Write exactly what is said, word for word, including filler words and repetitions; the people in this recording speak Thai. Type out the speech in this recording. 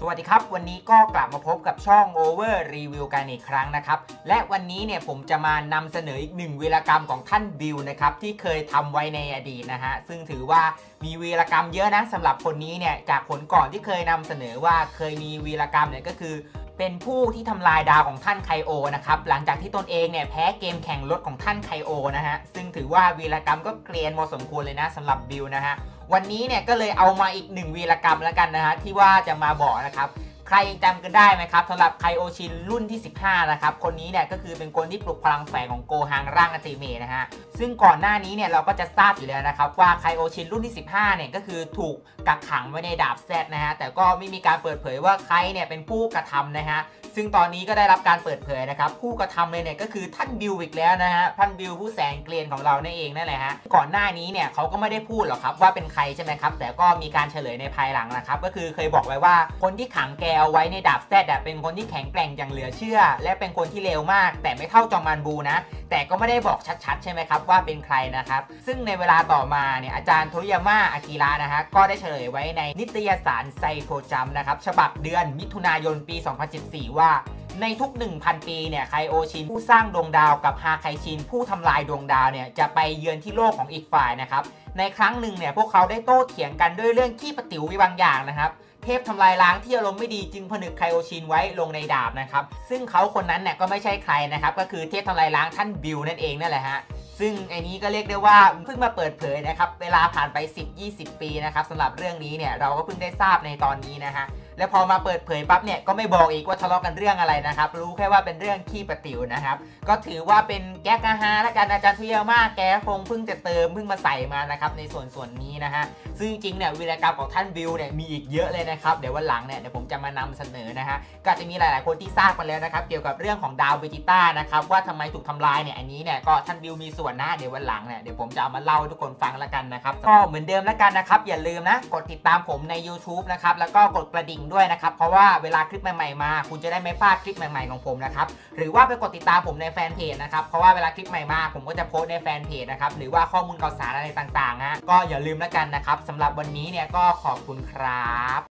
สวัสดีครับวันนี้ก็กลับมาพบกับช่อง Over Review กันอีกครั้งนะครับและวันนี้เนี่ยผมจะมานำเสนออีกหนึ่งวีรกรรมของท่านบิลนะครับที่เคยทำไว้ในอดีตนะฮะซึ่งถือว่ามีวีรกรรมเยอะนะสำหรับคนนี้เนี่ยจากผลก่อนที่เคยนำเสนอว่าเคยมีวีรกรรมเนี่ยก็คือเป็นผู้ที่ทำลายดาวของท่านไคโอนะครับหลังจากที่ตนเองเนี่ยแพ้เกมแข่งรถของท่านไคโอนะฮะซึ่งถือว่าวีรกรรมก็เกรียนพอสมควรเลยนะสำหรับบิลนะฮะวันนี้เนี่ยก็เลยเอามาอีกหนึ่งวีรกรรมแล้วกันนะฮะที่ว่าจะมาบอกนะครับใครจำกันได้ไหมครับสำหรับไคโอชินรุ่นที่สิบห้านะครับคนนี้เนี่ยก็คือเป็นคนที่ปลุกพลังแฝงของโกฮังร่างอัลติเมทนะฮะซึ่งก่อนหน้านี้เนี่ยเราก็จะทราบอยู่แล้วนะครับว่าไคโอชินรุ่นที่สิบห้าเนี่ยก็คือถูกกักขังไว้ในดาบแซดนะฮะแต่ก็ไม่มีการเปิดเผยว่าใครเนี่ยเป็นผู้กระทำนะฮะซึ่งตอนนี้ก็ได้รับการเปิดเผยนะครับผู้กระทำเลยเนี่ยก็คือท่านบิลอีกแล้วนะฮะท่านบิลผู้แสนเกรียนของเรานั่นเองนั่นแหละฮะก่อนหน้านี้เนี่ยเขาก็ไม่ได้พูดหรอกครับว่าเป็นใครใช่ไหมครับแต่ก็มีการเฉลยในภายหลังนะครับก็คือเคยบอกไว้ว่าคนที่ขังแกเอาไว้ในดาบแซดเป็นคนที่แข็งแกร่งอย่างเหลือเชื่อและเป็นคนที่เลวมากแต่ไม่เท่าจอมมันบูนะแต่ก็ไม่ได้บอกชัดๆใช่ไหมครับว่าเป็นใครนะครับซึ่งในเวลาต่อมาเนี่ยอาจารย์โทริยาม่าอากิระนะฮะก็ได้เฉลยไว้ในนิตยสารไซโคจัมนะครับฉบับเดือนมิถุนายนปีสองพันสิบสี่ว่าในทุก หนึ่งพัน ปีเนี่ยไคโอชินผู้สร้างดวงดาวกับฮาไคชินผู้ทำลายดวงดาวเนี่ยจะไปเยือนที่โลกของอีกฝ่ายนะครับในครั้งหนึ่งเนี่ยพวกเขาได้โต้เถียงกันด้วยเรื่องขี้ปะติ๋วบางอย่างนะครับเทพทำลายล้างที่อารมณ์ไม่ดีจึงผนึกไคโอชินไว้ลงในดาบนะครับซึ่งเขาคนนั้นเนี่ยก็ไม่ใช่ใครนะครับก็คือเทพทำลายล้างท่านบิลนั่นเองนั่นแหละฮะซึ่งไอ้นี้ก็เรียกได้ว่าเพิ่งมาเปิดเผยนะครับเวลาผ่านไป สิบยี่สิบ ปีนะครับสำหรับเรื่องนี้เนี่ยเราก็เพิ่งได้ทราบในตอนนี้นะฮะและพอมาเปิดเผยปั๊บเนี่ยก็ไม่บอกอีกว่าทะเลาะกันเรื่องอะไรนะครับรู้แค่ว่าเป็นเรื่องขี้ประติ๋วนะครับก็ถือว่าเป็นแก๊กฮาและกันอาจารย์เทียมากแกคงเพิ่งจะเติมเพิ่งมาใส่มานะครับในส่วนส่วนนี้นะฮะซึ่งจริงเนี่ยวีรกรรมของท่านบิลเนี่ยมีอีกเยอะเลยนะครับเดี๋ยววันหลังเนี่ยเดี๋ยวผมจะมานำเสนอนะฮะก็จะมีหลายๆคนที่ทราบกันแล้วนะครับเกี่ยวกับเรื่องของดาวเวจิต้านะครับว่าทำไมถูกทำลายเนี่ยอันนี้เนี่ยก็ท่านบิลมีส่วนนะเดี๋ยววันหลังเนี่ยเดี๋ยวผมจะเอามาเล่าให้ทุกคนฟังแล้วกันนะครับก็เหมือนเดิมแล้วกันนะครับอย่าลืมนะกดติดตามผมใน YouTube นะครับแล้วก็กดกระดิ่งด้วยนะครับเพราะว่าเวลาคลิปใหม่ๆมาคุณจะได้ไม่พลาดคลิปใหม่ๆของผมนะครับหรือว่าไปกดติดตามผมในแฟนเพจนะครับเพราะว่าเวลาคลิปใหม่มาผมก็จะโพสต์ในแฟนเพจนะครับหรือว่าข้อมูลข่าวสารอะไรต่างๆฮะก็อย่าลืมแล้วกันนะครับสำหรับวันนี้เนี่ยก็ขอบคุณครับ